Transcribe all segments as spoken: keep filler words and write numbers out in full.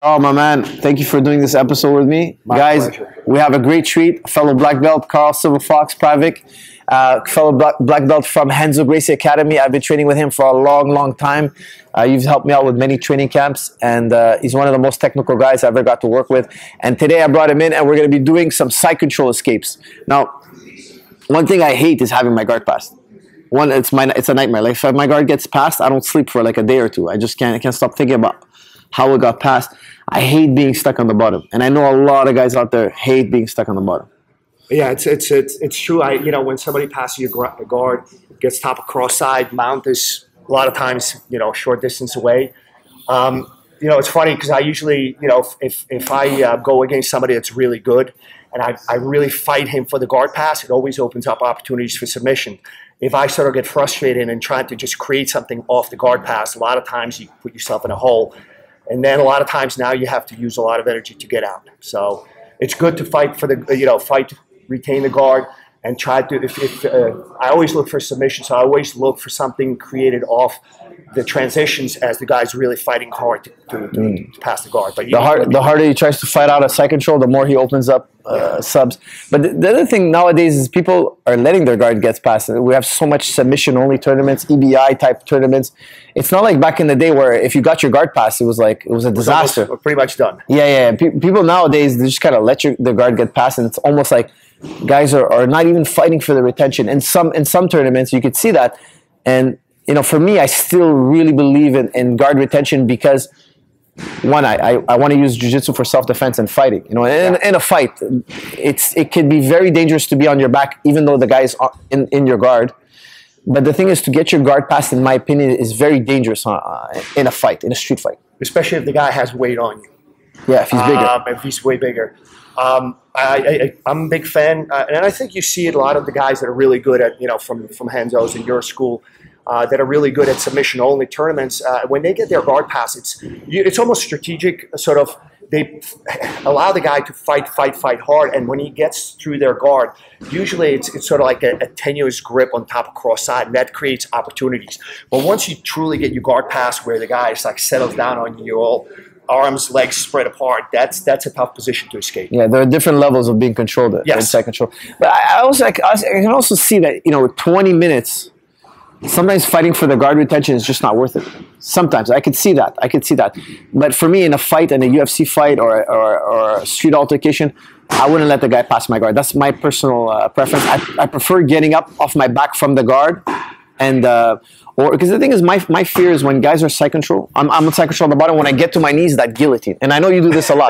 Oh, my man. Thank you for doing this episode with me. My Guys, pleasure. We have a great treat. Fellow black belt, Karl Silver Fox Pravec. Uh, fellow black, black belt from Renzo Gracie Academy. I've been training with him for a long, long time. Uh, you've helped me out with many training camps, and uh, he's one of the most technical guys I ever got to work with. And today I brought him in, and we're going to be doing some side control escapes. Now, one thing I hate is having my guard passed. One, it's my, it's a nightmare. Like if my guard gets passed, I don't sleep for like a day or two. I just can't, I can't stop thinking about how it got passed. I hate being stuck on the bottom, and I know a lot of guys out there hate being stuck on the bottom. Yeah, it's it's it's it's true. I you know when somebody passes your guard, gets top of cross side, mount is a lot of times you know short distance away. Um, you know it's funny because I usually you know if if I uh, go against somebody that's really good and I I really fight him for the guard pass, it always opens up opportunities for submission. If I sort of get frustrated and trying to just create something off the guard pass, a lot of times you put yourself in a hole, and then a lot of times now you have to use a lot of energy to get out. So it's good to fight for the you know fight. retain the guard, and try to, if, if uh, I always look for submission, so I always look for something created off the transitions as the guy's really fighting hard to, to, to, mm. to pass the guard. But the, hard, the harder he tries to fight out a side control, the more he opens up uh, subs. But the, the other thing nowadays is people are letting their guard get passed. We have so much submission-only tournaments, E B I-type tournaments. It's not like back in the day where if you got your guard passed, it was like, it was a disaster. We're pretty much done. Yeah, yeah. Pe people nowadays, they just kind of let your, their guard get passed, and it's almost like guys are, are not even fighting for the retention. In some in some tournaments, you could see that. And, you know, for me, I still really believe in, in guard retention because, one, I, I, I want to use Jiu-Jitsu for self-defense and fighting. You know, in, in a fight, it's it can be very dangerous to be on your back, even though the guy is in, in your guard. But the thing is, to get your guard passed, in my opinion, is very dangerous uh, in a fight, in a street fight. Especially if the guy has weight on you. Yeah, if he's bigger. Um, if he's way bigger. Um, I, I, I'm a big fan, uh, and I think you see a lot of the guys that are really good at, you know, from, from Renzo's and your school, uh, that are really good at submission-only tournaments. Uh, when they get their guard pass, it's, you, it's almost strategic, sort of, they allow the guy to fight, fight, fight hard, and when he gets through their guard, usually it's, it's sort of like a, a tenuous grip on top of cross side, and that creates opportunities. But once you truly get your guard pass where the guy is like settles down on you all, arms, legs spread apart, that's that's a tough position to escape. Yeah, there are different levels of being controlled at yes. inside control. But I also I can also see that, you know, twenty minutes, sometimes fighting for the guard retention is just not worth it. Sometimes I could see that. I could see that. But for me, in a fight, in a U F C fight or or, or a street altercation, I wouldn't let the guy pass my guard. That's my personal uh, preference. I, I prefer getting up off my back from the guard, and uh, or because the thing is, my my fear is when guys are side control. I'm I'm on side control on the bottom. When I get to my knees, that guillotine. And I know you do this a lot.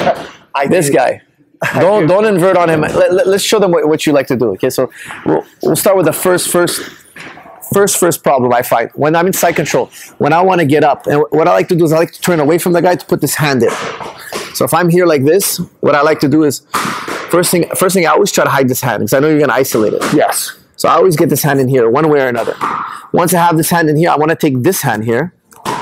I this do. guy. Don't do. don't invert on him. Let, let, let's show them what, what you like to do. Okay, so we'll we'll start with the first first. First, first problem I find when I'm in side control, when I want to get up, and what I like to do is I like to turn away from the guy to put this hand in. So if I'm here like this, what I like to do is, first thing, first thing I always try to hide this hand because I know you're going to isolate it. Yes. So I always get this hand in here, one way or another. Once I have this hand in here, I want to take this hand here.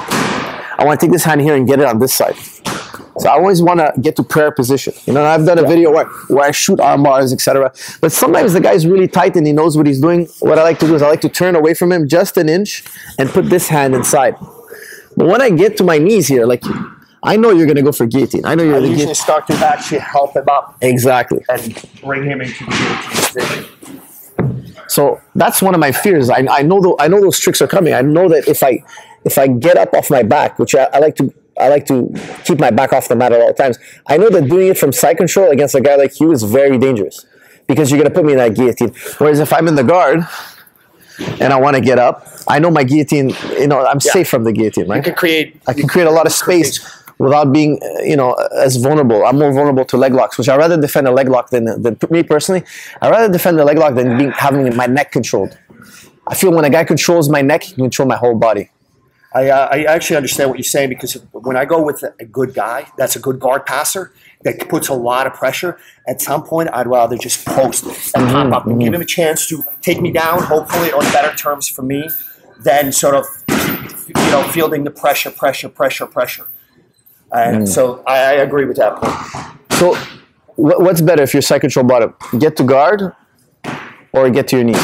I want to take this hand here and get it on this side. So I always want to get to prayer position. You know, I've done a yeah. video where, where I shoot arm bars, et cetera. But sometimes the guy's really tight and he knows what he's doing. What I like to do is I like to turn away from him just an inch and put this hand inside. But when I get to my knees here, like, I know you're going to go for guillotine. I know you're going to usually start to actually help him up. Exactly. And bring him into the guillotine position. So that's one of my fears. I, I know the, I know those tricks are coming. I know that if I if I get up off my back, which I, I like to I like to keep my back off the mat at all times. I know that doing it from side control against a guy like you is very dangerous because you're going to put me in that guillotine. Whereas if I'm in the guard and I want to get up, I know my guillotine, you know, I'm yeah. safe from the guillotine, right? You can create, I can create a lot of space without being, you know, as vulnerable. I'm more vulnerable to leg locks, which I'd rather defend a leg lock than, than me personally. I'd rather defend the leg lock than being, having my neck controlled. I feel when a guy controls my neck, he can control my whole body. I, uh, I actually understand what you're saying because when I go with a good guy, that's a good guard passer, that puts a lot of pressure, at some point I'd rather just post and mm-hmm, pop up and mm-hmm. give him a chance to take me down, hopefully on better terms for me, than sort of, you know, fielding the pressure, pressure, pressure, pressure. And mm. so I, I agree with that point. So what's better if you're side control bottom? Get to guard or get to your knees?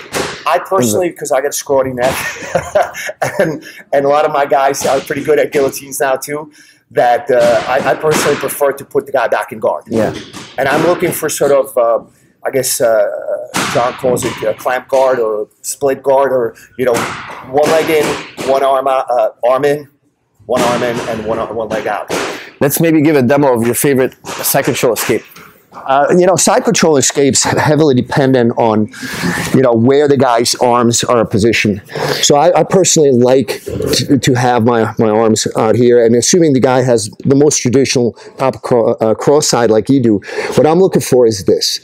I personally, because I got a scrawny neck, and and a lot of my guys are pretty good at guillotines now too. that uh, I, I personally prefer to put the guy back in guard. Yeah. And I'm looking for sort of, uh, I guess uh, John calls it a clamp guard or split guard, or, you know, one leg in, one arm out, uh, arm in, one arm in, and one, one leg out. Let's maybe give a demo of your favorite side control escape. Uh, you know, side control escapes heavily dependent on, you know, where the guy's arms are positioned. So I, I personally like to, to have my, my arms out here, and assuming the guy has the most traditional top cro uh, cross side like you do, what I'm looking for is this.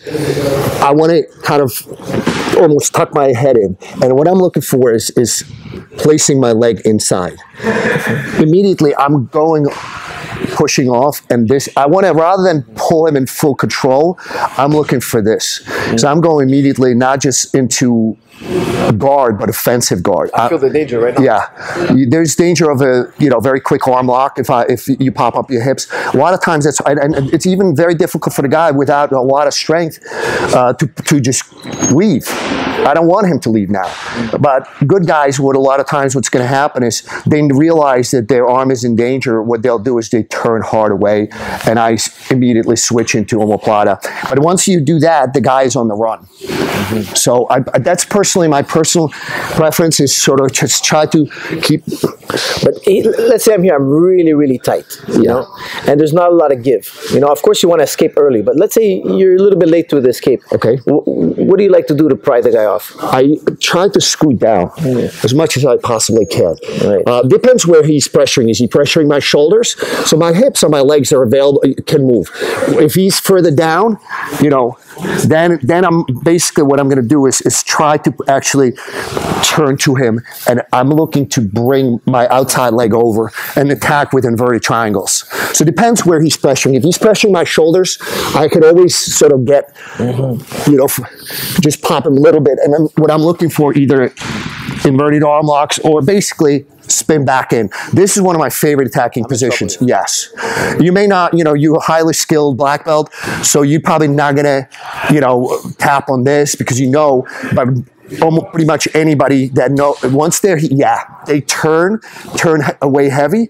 I want to kind of almost tuck my head in, and what I'm looking for is, is placing my leg inside. Immediately, I'm going pushing off, and this I want to, rather than pull him in full control, I'm looking for this. So I'm going immediately not just into guard, but offensive guard. I feel the danger right now. Yeah, there's danger of a you know very quick arm lock if I if you pop up your hips. A lot of times that's and it's even very difficult for the guy without a lot of strength uh, to to just leave. I don't want him to leave now. But good guys, what a lot of times what's going to happen is they realize that their arm is in danger. What they'll do is they turn hard away, and I immediately switch into omoplata. But once you do that, the guy is on the run. Mm-hmm. So I, that's personally my personal preference is sort of just try to keep. But let's say I'm here, I'm really, really tight, you Yeah. know, and there's not a lot of give. You know, of course you want to escape early, but let's say you're a little bit late to the escape. Okay. W what do you like to do to pry the guy off? I try to scoot down Mm. as much as I possibly can. Right. Uh, depends where he's pressuring. Is he pressuring my shoulders? So my hips and my legs are available, can move. If he's further down, you know, then then I'm basically what I'm going to do is is try to actually turn to him, and I'm looking to bring my outside leg over and attack with inverted triangles. So it depends where he's pressuring. If he's pressuring my shoulders, I could always sort of get, mm-hmm. you know, just pop him a little bit, and then what I'm looking for, either inverted arm locks or basically spin back in. This is one of my favorite attacking positions. Yes. You may not, you know, you're a highly skilled black belt, so you're probably not going to, you know, tap on this because you know, but almost pretty much anybody that know, once they're, yeah, they turn, turn away heavy,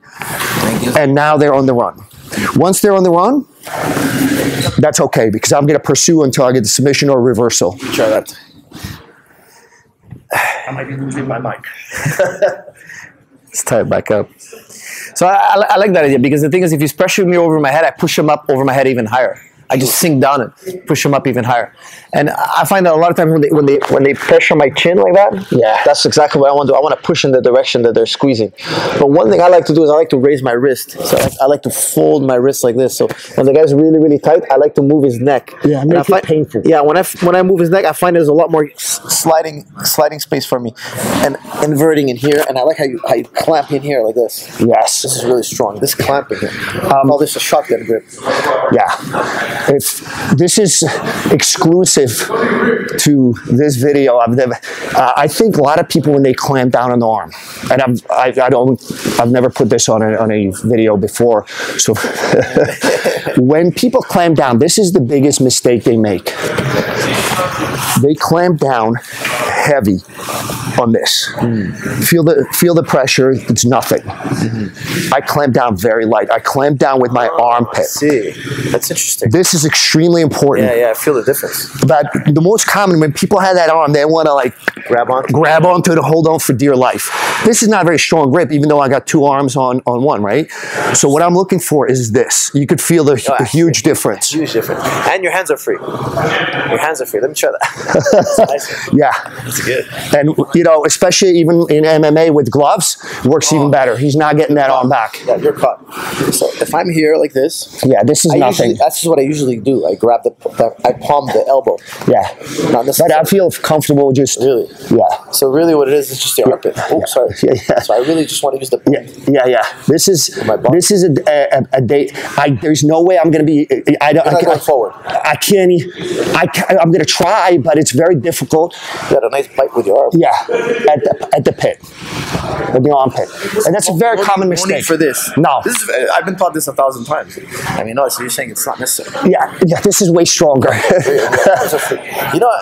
and now they're on the run. Once they're on the run, that's okay because I'm going to pursue until I get the submission or reversal. Try that. I might be losing my mic. Let's tie it back up. So I, I, I like that idea because the thing is, if he's pressuring me over my head, I push him up over my head even higher. I just sink down and push them up even higher. And I find that a lot of times when they when they when they pressure my chin like that, yeah, that's exactly what I want to do. I want to push in the direction that they're squeezing. But one thing I like to do is I like to raise my wrist. So I, I like to fold my wrist like this. So when the guy's really really tight, I like to move his neck. Yeah, make and I find, it painful. Yeah, when I when I move his neck, I find there's a lot more sliding sliding space for me, and inverting in here. And I like how you how you clamp in here like this. Yes, this is really strong. This clamping here. Um, call this a shotgun grip. Yeah, if this is exclusive to this video. I've never, uh, I think a lot of people when they clamp down on the arm, and I've, I, I don't, I've never put this on a, on a video before. So when people clamp down, this is the biggest mistake they make. They clamp down heavy on this. Mm. Feel the feel the pressure. It's nothing. Mm-hmm. I clamp down very light. I clamp down with my armpit. I see, that's interesting. This is extremely important. Yeah, yeah, I feel the difference. But the most common when people have that arm, they want to like grab on, grab onto it, hold on for dear life. This is not a very strong grip, even though I got two arms on on one, right? So what I'm looking for is this. You could feel the, oh, the huge difference. Huge difference. And your hands are free. Your hands are free. Let me try that. Nice. Yeah, that's good. And you know, especially even in M M A with gloves, works oh. even better. He's not getting that arm back. Yeah, you're caught. So if I'm here like this, yeah, this is I nothing. Usually, that's just what I usually do. I grab the, the I palm the elbow. Yeah, not but I feel comfortable just really. Yeah. So really, what it is is just the armpit. Oh, yeah. sorry. Yeah, yeah. So I really just want to use the. Yeah, yeah, yeah. This is this is a a, a day. I there's no way I'm going to be. I don't. You're I, not going forward. I can't. I can, I'm going to try, but it's very difficult. You got a nice bite with your arm. Yeah, at the at the pit, at the armpit, and that's a very no, common no mistake. Need for this. No, this is, I've been taught this a thousand times. I mean, no. So you're saying it's not necessary? Yeah, yeah. This is way stronger. You know,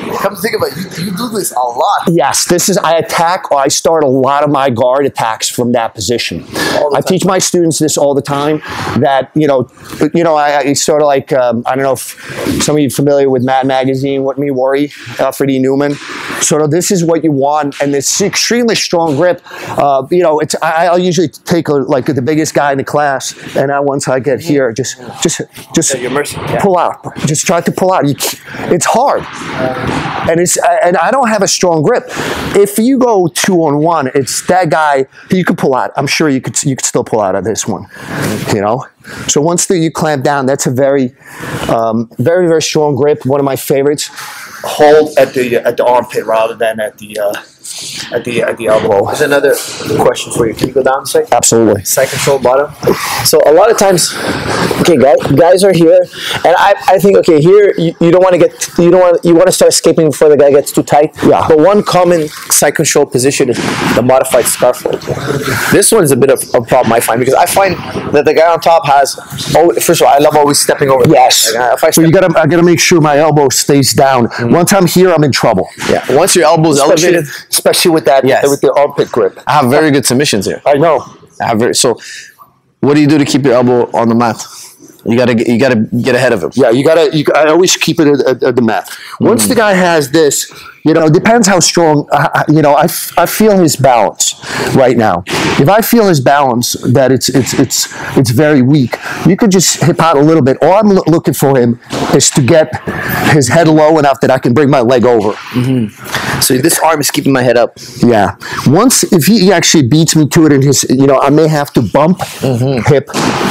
come to think about it, you, you do this a lot. Yes, this is, I attack, or I start a lot of my guard attacks from that position. I teach my students this all the time, that, you know, you know, I, I sort of like, um, I don't know if some of you are familiar with Mad Magazine, What Me Worry, Alfred E. Newman. Sort of, this is what you want, and this extremely strong grip. Uh, you know, it's, I, I'll usually take a, like the biggest guy in the class, and I, once I get here, just, just, just yeah, mercy, yeah. pull out. Just try to pull out. You, it's hard, and it's, and I don't have a strong grip. If you go two on one, it's that guy. You could pull out. I'm sure you could. You could still pull out of this one. You know. So once the, you clamp down, that's a very, um, very, very strong grip. One of my favorites. Hold at the at the armpit rather than at the uh, at the at the elbow. There's another question for you. Can you go down a second? Absolutely. Side control bottom. So a lot of times, okay, guys, guys are here, and I, I think okay, here you, you don't want to get you don't want you want to start escaping before the guy gets too tight. Yeah. But one common side control position is the modified scarf hold. This one is a bit of a problem I find, because I find that the guy on top has. Oh, first of all, I love always stepping over. Yes. Like, if I so you gotta I gotta make sure my elbow stays down. Mm-hmm. Once I'm here, I'm in trouble. Yeah. Once your elbow's especially, elevated, especially with that, yes. with the armpit grip. I have very good submissions here. I know. I have very, so, what do you do to keep your elbow on the mat? You gotta get, you gotta get ahead of him. Yeah, you gotta. You, I always keep it at, at, at the mat. Once mm. the guy has this, you know, it depends how strong. Uh, you know, I, f- I feel his balance right now. If I feel his balance that it's it's it's it's very weak, you could just hip out a little bit. All I'm lo- looking for him is to get his head low enough that I can bring my leg over. Mm-hmm. So this arm is keeping my head up. Yeah. Once if he actually beats me to it in his, you know, I may have to bump mm-hmm. hip.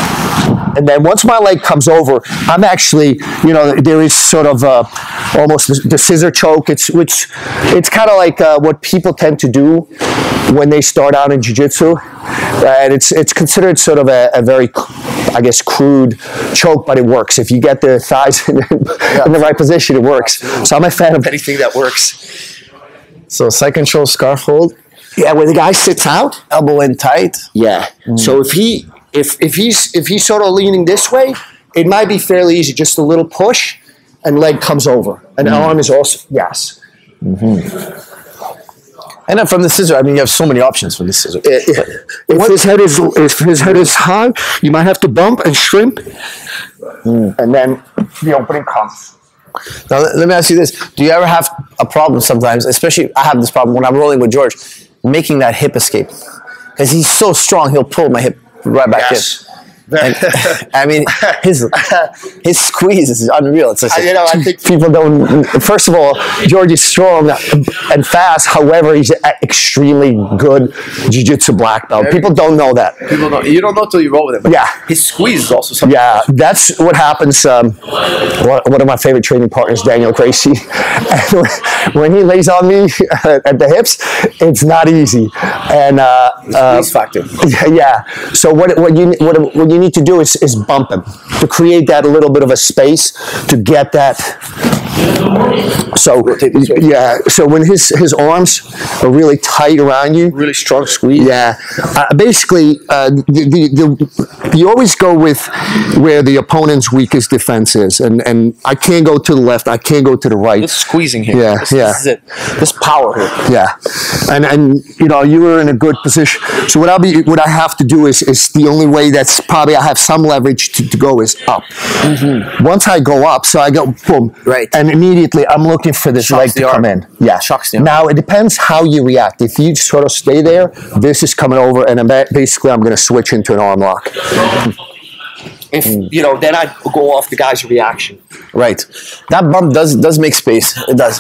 And then once my leg comes over, I'm actually, you know, there is sort of uh, almost the, the scissor choke. It's which it's kind of like uh, what people tend to do when they start out in jiu-jitsu. Uh, and it's it's considered sort of a, a very, I guess, crude choke, but it works. If you get the thighs in, yeah. in the right position, it works. So I'm a fan of anything that works. So side control scarf hold. Yeah, where the guy sits out, elbow in tight. Yeah. Mm. So if he if if he's if he's sort of leaning this way, it might be fairly easy. Just a little push, and leg comes over, and mm. arm is also yes. Mm-hmm. And then from the scissor, I mean, you have so many options from the scissor. If, if his head is if his head is high, you might have to bump and shrimp, mm. and then the opening comes. Now, let me ask you this. Do you ever have a problem sometimes, especially I have this problem when I'm rolling with George, making that hip escape? Because he's so strong, he'll pull my hip right back yes. in. And, I mean, his his squeeze is unreal. It's just, you know, I think people don't. First of all, George is strong and fast. However, he's an extremely good jiu-jitsu black belt. People don't know that. People don't. You don't know till you roll with him. Yeah, his squeeze is also something. Yeah, that's what happens. Um, one of my favorite training partners, Daniel Gracie, when he lays on me at the hips, it's not easy. And uh, uh, squeeze factor. Yeah. So what what you what what you you need to do is, is bump him to create that a little bit of a space to get that. So yeah, so when his his arms are really tight around you, really strong squeeze. Yeah, uh, basically, uh, the, the, the you always go with where the opponent's weakest defense is, and and I can't go to the left, I can't go to the right. It's squeezing here. Yeah, this, yeah. This is it. This power here. Yeah, and and you know you were in a good position. So what I'll be what I have to do is is the only way that's probably I have some leverage to, to go is up. Mm-hmm. Once I go up, so I go boom, right, and immediately I'm looking for this Shocks leg to come in. Yeah. Shocks the arm. Now it depends how you react. If you sort of stay there, this is coming over, and I'm basically I'm going to switch into an arm lock. If you know, then I go off the guy's reaction. Right. That bump does does make space. It does.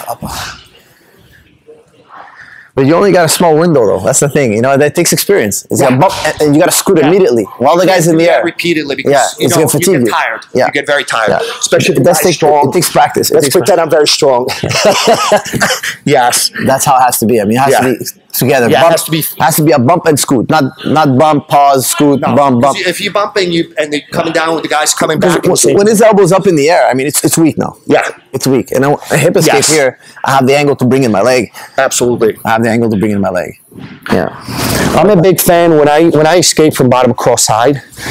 But you only got a small window, though. That's the thing. You know, that takes experience. It's yeah. got bump, and you got to scoot yeah. immediately while the guy's in the air. Repeatedly, because yeah, you, know, you get you. tired. Yeah. You get very tired, yeah. especially if that's take, strong. It takes practice. Let's pretend I'm very strong. Yes, that's how it has to be. I mean, it has yeah. to be together. Yeah, bump, it has to be has to be a bump and scoot, not not bump, pause, scoot, no, bump, bump. If you bump and you and they're coming down with the guys coming back, when, when his elbow's up in the air, I mean, it's it's weak now. Yeah, it's weak. And a hip escape yes. here, I have the angle to bring in my leg. Absolutely, I have the angle to bring in my leg. Yeah, I'm a big fan when I when I escape from bottom cross side.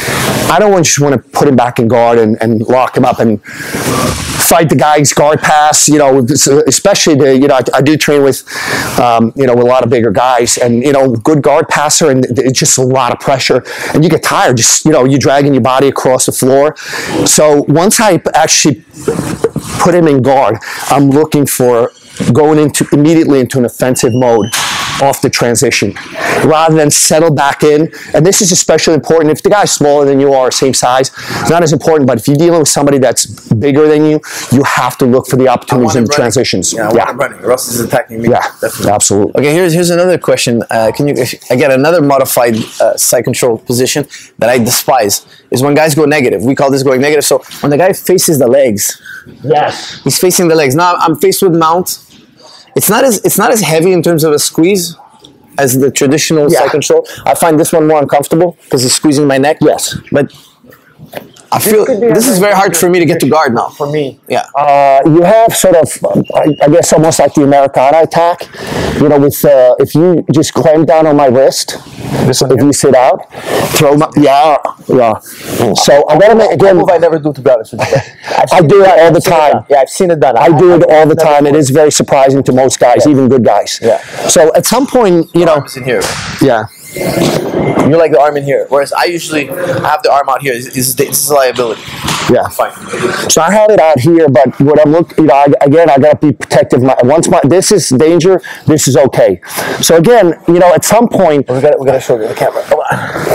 I don't just want to put him back in guard and, and lock him up and fight the guy's guard pass, you know, especially the, you know, I, I do train with, um, you know, with a lot of bigger guys and, you know, good guard passer and it's just a lot of pressure and you get tired, just, you know, you're dragging your body across the floor. So once I actually put him in guard, I'm looking for going into immediately into an offensive mode off the transition rather than settle back in. And this is especially important if the guy's smaller than you are, same size, it's not as important, but if you're dealing with somebody that's bigger than you, you have to look for the opportunities in transitions. Yeah, I yeah. want him running. Russ is attacking me. Yeah, definitely. Absolutely. Okay, here's here's another question. Uh, can you again another modified uh, side control position that I despise is when guys go negative. We call this going negative. So when the guy faces the legs, yes, he's facing the legs. Now I'm faced with mount. It's not as it's not as heavy in terms of a squeeze as the traditional yeah. side control. I find this one more uncomfortable because it's squeezing my neck. Yes, but I feel this is very hard for me to get to guard now. For me, yeah. Uh, you have sort of, I, I guess, almost like the Americana attack. You know, with uh, if you just clamp down on my wrist, if you sit out, throw my yeah, yeah. So I gotta make again. Move I never do, to be honest with you. I do it all the time. Yeah, I've seen it done. I, I do it all the time. It is very surprising to most guys, yeah. even good guys. Yeah. So at some point, you know, arms in here. Yeah. You like the arm in here, whereas I usually have the arm out here. This is, this is a liability. Yeah. Fine. So I have it out here, but what I'm looking, you know, I, again, I gotta be protective. My, once my this is danger, this is okay. So again, you know, at some point, we gotta we gotta show you the camera. Come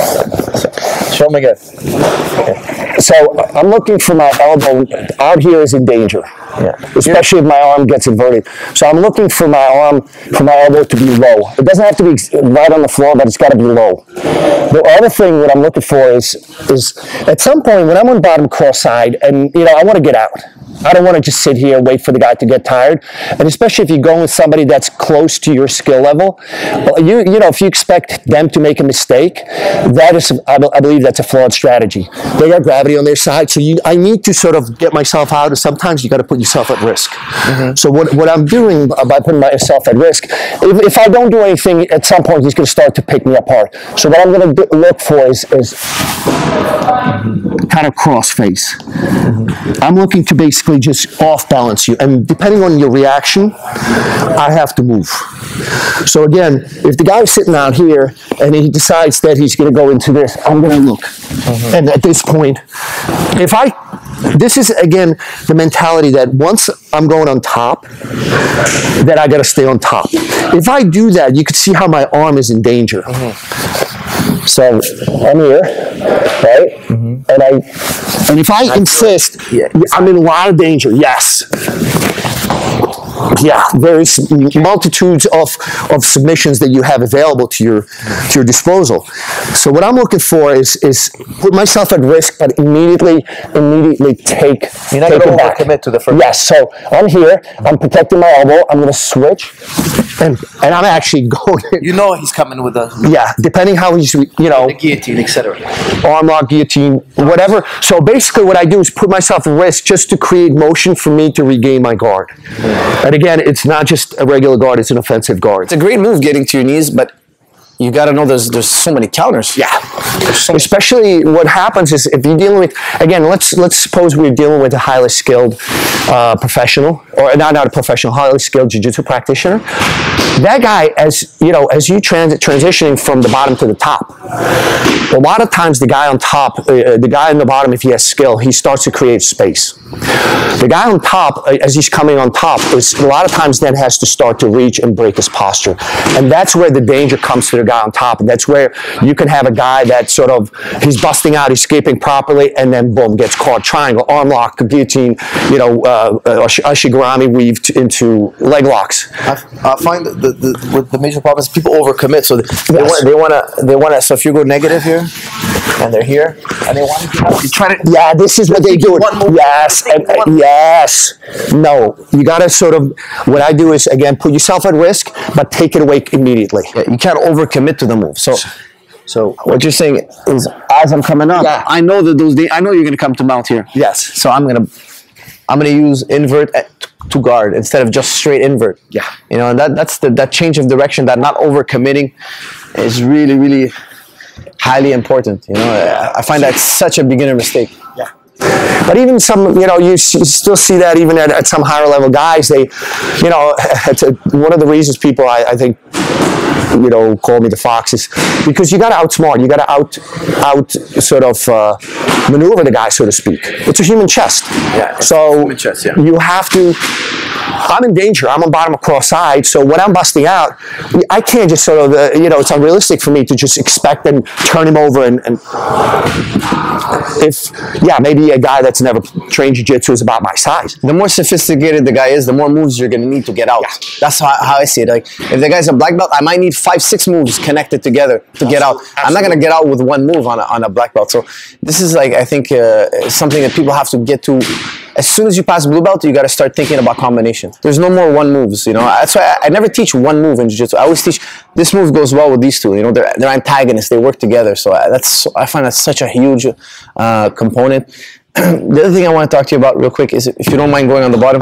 on. Show me again. Okay. So I'm looking for my elbow out here is in danger. Yeah. Especially if my arm gets inverted. So I'm looking for my arm, for my elbow to be low. It doesn't have to be right on the floor, but it's got to be low. The other thing what I'm looking for is, is at some point when I'm on bottom cross side and, you know, I want to get out. I don't want to just sit here and wait for the guy to get tired. And especially if you're going with somebody that's close to your skill level, you you know, if you expect them to make a mistake, that is, I, I believe that's a flawed strategy. They got gravity on their side, so you, I need to sort of get myself out, and sometimes you got to put yourself at risk. Mm-hmm. So what, what I'm doing by putting myself at risk, if, if I don't do anything, at some point he's going to start to pick me apart. So what I'm going to look for is, is kind of cross face. Mm-hmm. I'm looking to basically just off balance you, and depending on your reaction, I have to move. So again, if the guy's sitting out here and he decides that he's going to go into this, I'm going to look. Mm-hmm. And at this point, if I, this is again the mentality that once I'm going on top, that I got to stay on top. If I do that, you can see how my arm is in danger. Mm-hmm. So I'm here, right? Mm-hmm. And I, and if I insist, yeah, I'm in a lot of danger. Yes. Yeah, there's multitudes of, of submissions that you have available to your to your disposal. So what I'm looking for is is put myself at risk, but immediately immediately take You're not take going it to back. commit to the first. Yes. So I'm here. I'm protecting my elbow. I'm going to switch, and and I'm actually going. You know he's coming with a Yeah, depending how he's, you know, the guillotine, et cetera. Arm lock, guillotine, whatever. So basically, what I do is put myself at risk just to create motion for me to regain my guard. And again, it's not just a regular guard; it's an offensive guard. It's a great move getting to your knees, but you got to know there's there's so many counters. Yeah, so especially what happens is if you're dealing with, again, let's let's suppose we're dealing with a highly skilled uh, professional, or not not a professional, highly skilled jiu-jitsu practitioner. That guy, as you know, as you transit transitioning from the bottom to the top, a lot of times the guy on top, uh, the guy on the bottom, if he has skill, he starts to create space. The guy on top, as he's coming on top, is a lot of times then has to start to reach and break his posture, and that's where the danger comes to the guy on top. And that's where you can have a guy that sort of he's busting out, he's escaping properly, and then boom, gets caught. Triangle, arm lock, guillotine, you know, uh, uh, Ashigarami weave into leg locks. I, I find the, the, the, with the major problem is people overcommit. So they, they Yes. want they want to they want to. So if you go negative here, and they're here, and they want to you try to Yeah, this is what they do. Yes, and, and yes. No, you got to sort of. What I do is again put yourself at risk, but take it away immediately. Yeah, you can't overcommit to the move. So, so what you're saying is, as I'm coming up, Yeah. I know that those. I know you're going to come to mount here. Yes. So I'm gonna, I'm gonna use invert at, to guard instead of just straight invert. Yeah. You know, and that that's the that change of direction, that not overcommitting, is really really highly important. You know, I find that's such a beginner mistake. Yeah. But even some, you know, you, s- you still see that even at, at some higher level guys. They, you know, it's a, one of the reasons people, I, I think, you know, call me the Fox is because you got to outsmart, you got to out, out sort of uh, maneuver the guy, so to speak. It's a human chest. Yeah. So Human chest, yeah. you have to. I'm in danger. I'm on bottom of cross side. So when I'm busting out, I can't just sort of, uh, you know, it's unrealistic for me to just expect and turn him over. And, and if, yeah, maybe a guy that's never trained jiu-jitsu is about my size. The more sophisticated the guy is, the more moves you're going to need to get out. Yeah. That's how, how I see it. Like, if the guy's a black belt, I might need five, six moves connected together to get out. Absolutely. I'm not going to get out with one move on a, on a black belt. So this is like, I think, uh, something that people have to get to. As soon as you pass blue belt, you got to start thinking about combination. There's no more one moves, you know. That's why I, I never teach one move in jiu-jitsu. I always teach this move goes well with these two. You know, they're they're antagonists. They work together. So I, that's I find that's such a huge uh, component. The other thing I want to talk to you about real quick is, if you don't mind going on the bottom,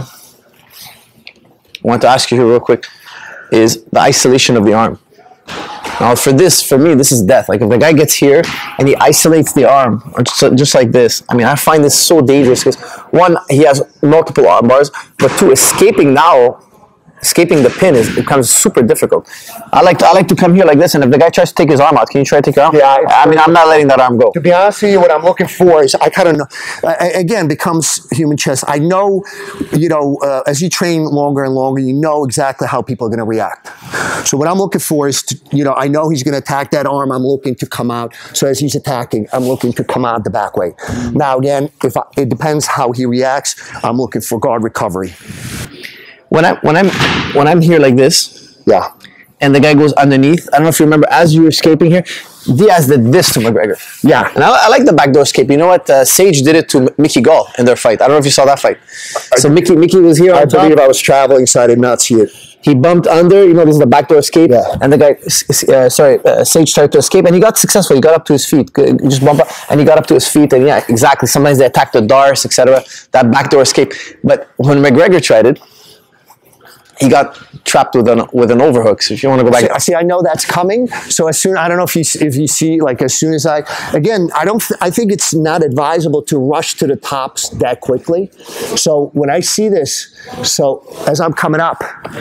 I want to ask you here real quick is the isolation of the arm. Now, for this, for me, this is death. Like, if the guy gets here and he isolates the arm, or just, just like this, I mean, I find this so dangerous because, one, he has multiple arm bars, but two, escaping now, escaping the pin is becomes super difficult. I like to, I like to come here like this, and if the guy tries to take his arm out, can you try to take your arm? Yeah, I, I mean, I'm not letting that arm go. To be honest with you, what I'm looking for is I kind of know, uh, again, becomes human chess. I know, you know, uh, as you train longer and longer, you know exactly how people are going to react. So what I'm looking for is, to, you know, I know he's going to attack that arm. I'm looking to come out. So as he's attacking, I'm looking to come out the back way. Now, again, if I, it depends how he reacts, I'm looking for guard recovery. When I when I'm when I'm here like this, yeah, and the guy goes underneath. I don't know if you remember, as you were escaping here, Diaz did this to McGregor. Yeah, and I, I like the backdoor escape. You know what? Uh, Sage did it to Mickey Gall in their fight. I don't know if you saw that fight. So Mickey Mickey was here. I on believe top. I was traveling, so I did not see it. He bumped under. You know, this is the backdoor escape. Yeah. And the guy, uh, sorry, uh, Sage tried to escape, and he got successful. He got up to his feet. He just bumped up, and he got up to his feet. And yeah, exactly. Sometimes they attack the Dars, et cetera. That backdoor escape. But when McGregor tried it, he got trapped with an with an overhook. So if you want to go back, I see. I know that's coming. So as soon, I don't know if you if you see, like, as soon as I again, I don't. I think it's not advisable to rush to the tops that quickly. So when I see this, so as I'm coming up,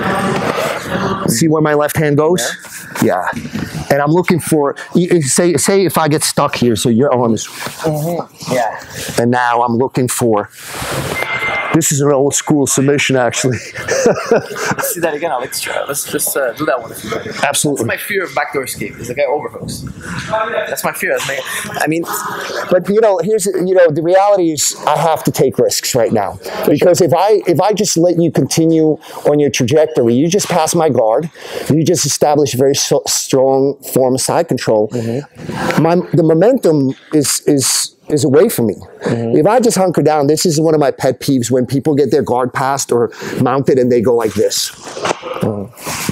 see where my left hand goes? Yeah. yeah. And I'm looking for, say say if I get stuck here, so your arm is, mm-hmm. yeah. And now I'm looking for. This is an old school submission, actually. Let's see that again. Let's try. Let's just uh, do that one. If you like. Absolutely. That's my fear of backdoor escape. Is the guy overhooks. That's my fear. That's my, I mean, but you know, here's you know, the reality is I have to take risks right now because if I if I just let you continue on your trajectory, you just pass my guard, you just establish a very so, strong form of side control. Mm-hmm. My the momentum is is. is away from me. Mm-hmm. If I just hunker down, this is one of my pet peeves when people get their guard passed or mounted and they go like this. Mm.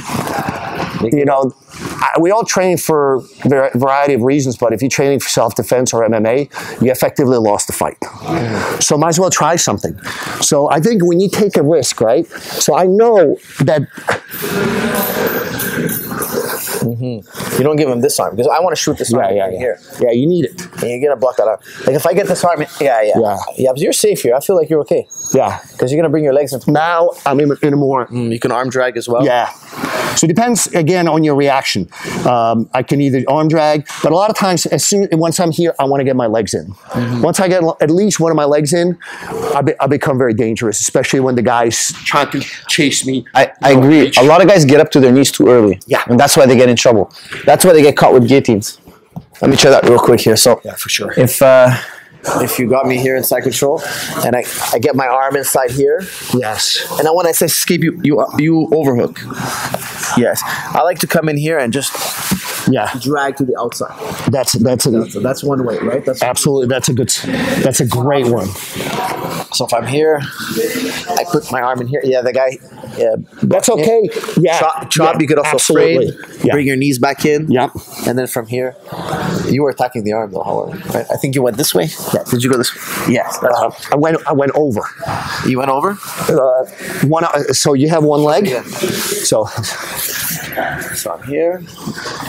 You know, I, we all train for a variety of reasons, but if you're training for self-defense or M M A, you effectively lost the fight. Mm-hmm. So might as well try something. So I think when you take a risk, right? So I know that... Mm-hmm. You don't give him this arm because I want to shoot this arm yeah, yeah, yeah. here. Yeah, you need it. And you're gonna block that arm. Like if I get this arm, yeah, yeah, yeah, yeah. But you're safe here. I feel like you're okay. Yeah, because you're gonna bring your legs in. Now I'm in, in a more. Mm, you can arm drag as well. Yeah. So it depends again on your reaction. Um, I can either arm drag, but a lot of times, as soon once I'm here, I want to get my legs in. Mm-hmm. Once I get at least one of my legs in, I, be, I become very dangerous, especially when the guy's trying to chase me. I, I agree. Reach. A lot of guys get up to their knees too early. Yeah, and that's why they get in trouble. That's why they get caught with guillotines. Let me try that real quick here. So yeah, for sure. If uh, if you got me here inside control, and I, I get my arm inside here, yes, and then when I say escape, you you you overhook. Yes, I like to come in here and just yeah drag to the outside. That's that's a, that's, that's one way, right? That's absolutely that's a good that's a great one. So if I'm here, I put my arm in here. Yeah, the guy. Yeah, that's okay. Yeah, chop. chop yeah, you could also absolutely. frame. Yeah. Bring your knees back in. Yep. And then from here, you were attacking the arm though. However, right? I think you went this way. Yeah. Did you go this way? Yes. Uh, I went. I went over. You went over. Uh, one. Uh, so you have one leg. Yeah. So. So I'm here.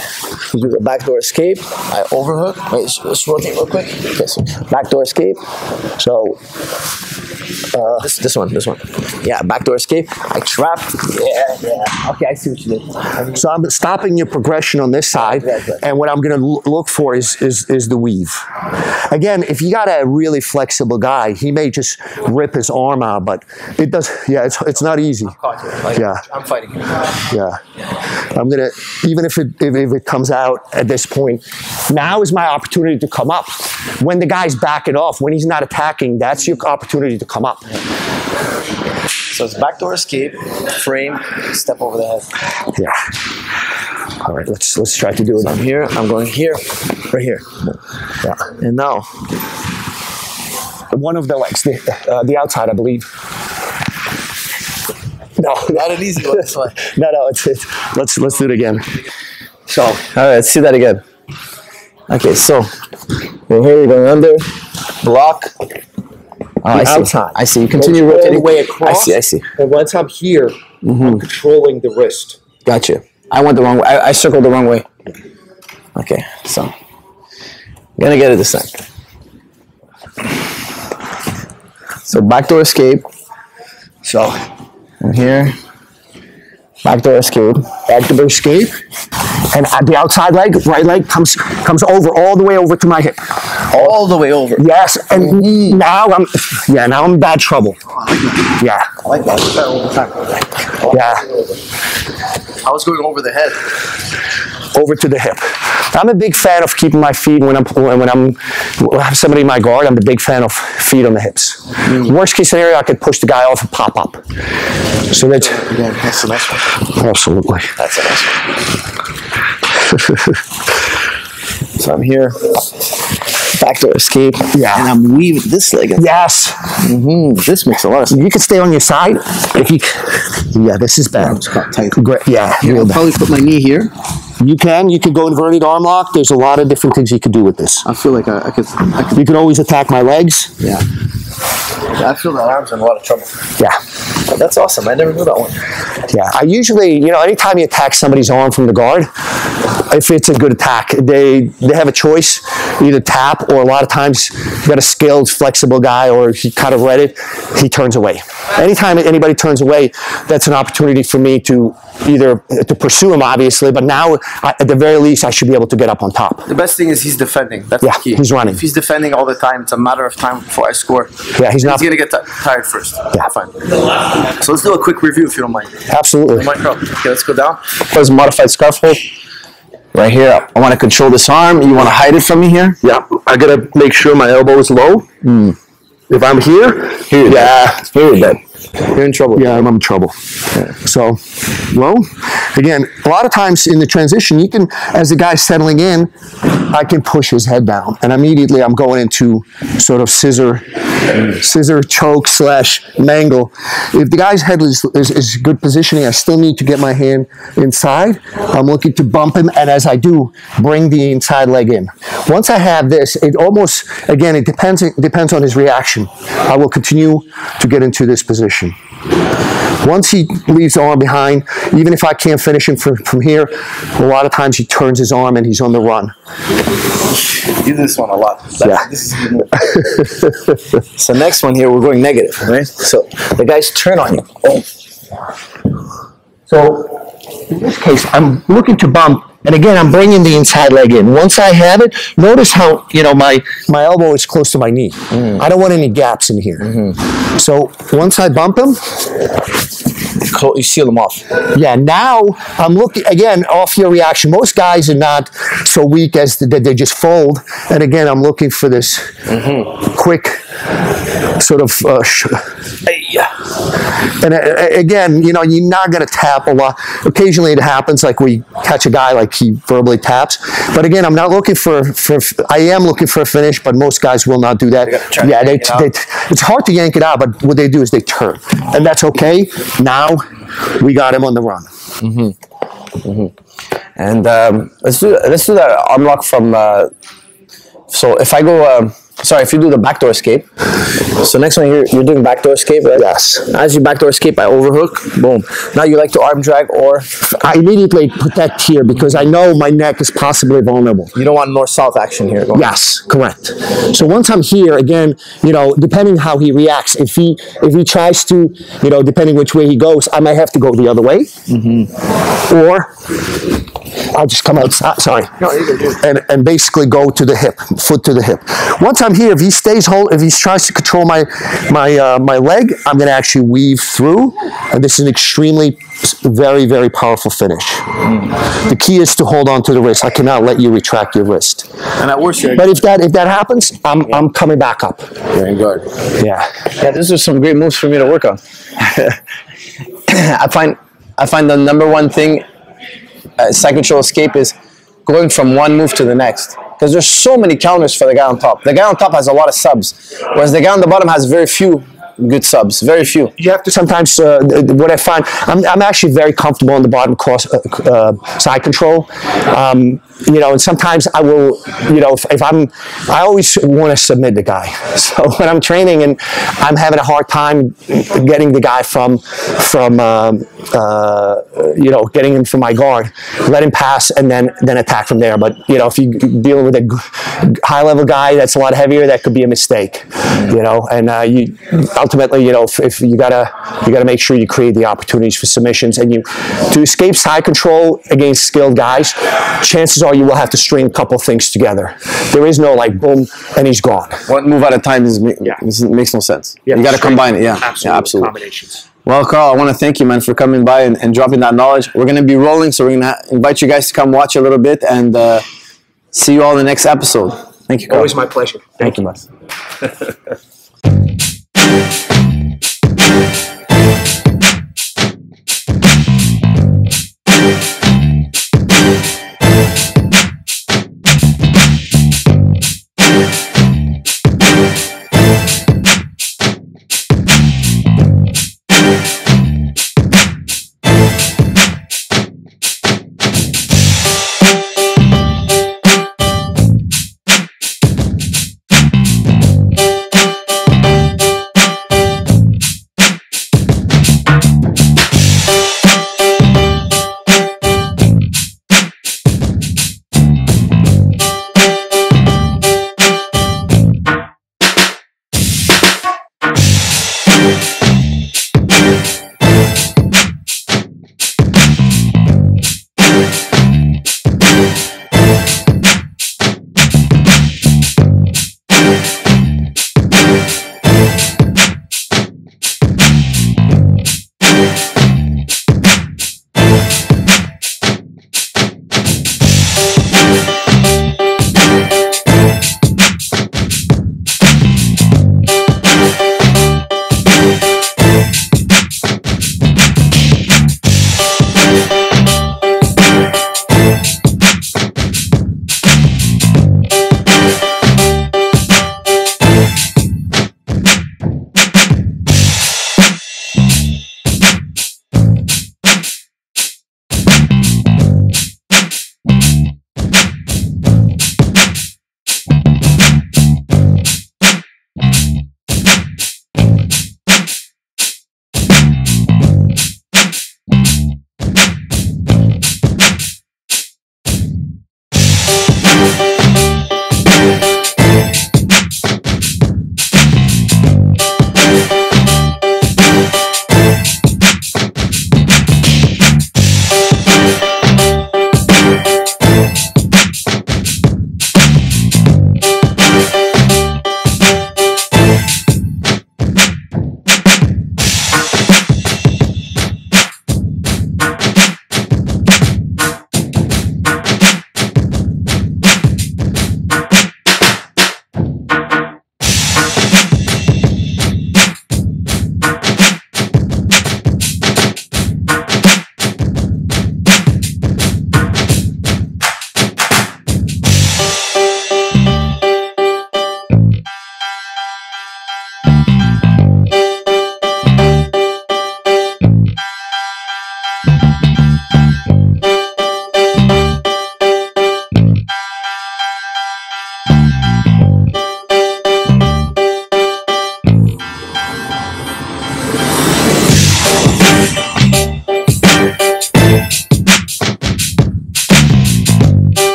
do the backdoor escape. I overhook. Wait, let's, let's rotate real quick. Okay, so backdoor escape. So uh, this this one, this one. Yeah, backdoor escape. I trap. Yeah, yeah. Okay, I see what you did. So I'm stopping your progression on this side, and what I'm going to look for is, is is the weave. Again, if you got a really flexible guy, he may just rip his arm out, but it does. Yeah, it's it's not easy. I'm yeah, I'm fighting him. Yeah, I'm gonna even if it if, if it comes out at this point, now is my opportunity to come up. When the guy's backing off, when he's not attacking, that's your opportunity to come up. So it's backdoor escape, frame, step over the head. Yeah. All right, let's let's try to do it. So I'm here. I'm going here, right here. Yeah. And now, one of the legs, the, uh, the outside, I believe. No, not an easy one. This one. no, no. It's, it's let's let's do it again. So, all right, let's see that again. Okay, so we're here, we're going under, block. Oh, I see. Outside. I see. You continue rotating. All the way across. I see. I see. And once I'm here, mm-hmm. I'm controlling the wrist. Gotcha. I went the wrong way. I, I circled the wrong way. Okay, so I'm gonna get it this time. So backdoor escape. So I'm here. Backdoor escape. Backdoor escape. And the outside leg, right leg, comes comes over all the way over to my hip. All the way over. Yes, and mm-hmm. now I'm, yeah, now I'm in bad trouble. Yeah. I like that. All the time. Yeah. I was going over the head. Over to the hip. I'm a big fan of keeping my feet when I'm when I'm when I have somebody in my guard. I'm a big fan of feet on the hips. Mm. Worst case scenario, I could push the guy off and pop up. So that's yeah, that's the nice one. Absolutely. That's a nice one. So I'm here. Backdoor escape. Yeah. And I'm weaving this leg. Yes. Mm-hmm. This makes a lot of sense. You can stay on your side. If you, yeah, this is bad. Tight. Great. Yeah. Here, I'll probably put my knee here. You can. You could go inverted arm lock. There's a lot of different things you could do with this. I feel like I, I, could, I could. You can always attack my legs. Yeah. I feel that arm's in a lot of trouble. Yeah. That's awesome. I never knew that one. Yeah. I usually, you know, anytime you attack somebody's arm from the guard, if it's a good attack, they they have a choice, either tap or a lot of times you got a skilled, flexible guy, or he kind of read it, he turns away. Anytime anybody turns away, that's an opportunity for me to either to pursue him, obviously, but now I, at the very least I should be able to get up on top. The best thing is he's defending. That's yeah, the key. He's running. If he's defending all the time, it's a matter of time before I score. Yeah, he's not. He's gonna get tired first. Yeah, fine. So let's do a quick review if you don't mind. Absolutely. Don't mind, okay, let's go down. First, modified scarf hold. Right here, I want to control this arm. You want to hide it from me here? Yeah, I gotta make sure my elbow is low. Mm. If I'm here, here, yeah, here, then you're in trouble. Yeah, I'm in trouble. Yeah. So, well, again, a lot of times in the transition, you can, as the guy's settling in, I can push his head down, and immediately I'm going into sort of scissor, scissor choke slash mangle. If the guy's head is, is, is good positioning, I still need to get my hand inside. I'm looking to bump him, and as I do, bring the inside leg in. Once I have this, it almost, again, it depends, it depends on his reaction. I will continue to get into this position. Once he leaves the arm behind, even if I can't finish him from, from here, a lot of times he turns his arm and he's on the run. You do this one a lot. That, yeah. This is a good move. So next one here, we're going negative, right? So the guys turn on you. Oh. So in this case, I'm looking to bump, and again, I'm bringing the inside leg in. Once I have it, notice how, you know, my, my elbow is close to my knee. Mm. I don't want any gaps in here. Mm-hmm. So once I bump him, you seal them off. Yeah, now I'm looking, again, off your reaction. Most guys are not so weak as that they just fold. And again, I'm looking for this mm-hmm. quick sort of, uh, sh- yeah. And uh, again, you know, you're not going to tap a lot. Occasionally it happens, like we catch a guy like he verbally taps. But again, I'm not looking for, for I am looking for a finish, but most guys will not do that. Yeah, they, it they, it's hard to yank it out, but what they do is they turn. And that's okay. Now we got him on the run. Mm-hmm. Mm-hmm. And um, let's do let's do that arm lock from. Uh, so if I go, uh, sorry, if you do the backdoor escape. So next one, you're, you're doing backdoor escape, right? Yes. As you backdoor escape, I overhook, boom. Now you like to arm drag, or I immediately protect here because I know my neck is possibly vulnerable. you don't want north-south action here. Going. Yes, correct. So once I'm here, again, you know, depending how he reacts, if he if he tries to, you know, depending which way he goes, I might have to go the other way, mm-hmm. or I'll just come outside. Sorry, No, you're good. and and basically go to the hip, foot to the hip. Once I'm here, if he stays hold, if he tries to control my my uh, my leg, I'm going to actually weave through, and this is an extremely, very very powerful finish. Mm. The key is to hold on to the wrist. I cannot let you retract your wrist. And that works here. But if that if that happens, I'm yeah. I'm coming back up. Very good. Yeah. Yeah, these are some great moves for me to work on. I find I find the number one thing uh, side control escape is going from one move to the next. Because there's so many counters for the guy on top. The guy on top has a lot of subs, whereas the guy on the bottom has very few good subs, very few. You have to sometimes, uh, what I find, I'm, I'm actually very comfortable on the bottom cross uh, uh, side control. Um, you know, and sometimes I will, you know, if, if I'm, I always want to submit the guy. So when I'm training and I'm having a hard time getting the guy from, from, um, uh, you know, getting him from my guard, let him pass and then, then attack from there. But, you know, if you're dealing with a high level guy that's a lot heavier, that could be a mistake, you know, and uh, you, ultimately, you know, if, if you gotta, you gotta make sure you create the opportunities for submissions, and you, to escape side control against skilled guys, chances are you will have to string a couple things together. There is no like boom and he's gone. One move at a time is, yeah. is, makes no sense. Yeah, you got to combine it. Yeah, absolutely. yeah, absolutely. Combinations. Well, Karl, I want to thank you, man, for coming by and, and dropping that knowledge. We're going to be rolling, so we're going to invite you guys to come watch a little bit, and uh, see you all in the next episode. Thank you, Karl. Always my pleasure. Thank, thank you, man.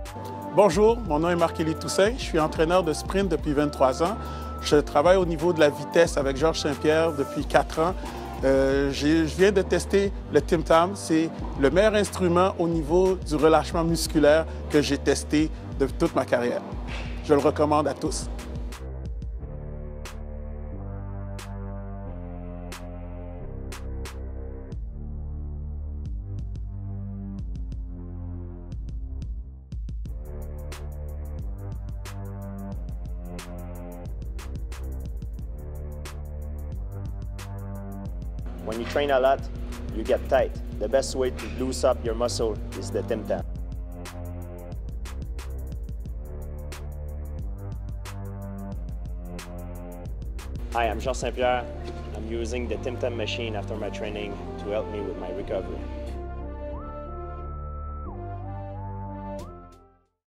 Bonjour, mon nom est Marc-Élie Toussaint, je suis entraîneur de sprint depuis vingt-trois ans. Je travaille au niveau de la vitesse avec Georges Saint-Pierre depuis quatre ans. Euh, je viens de tester le Tim Tam, c'est le meilleur instrument au niveau du relâchement musculaire que j'ai testé de toute ma carrière. Je le recommande à tous. When you train a lot, you get tight. The best way to loosen up your muscle is the Tim Tam. Hi, I'm Georges Saint-Pierre. I'm using the Tim Tam machine after my training to help me with my recovery.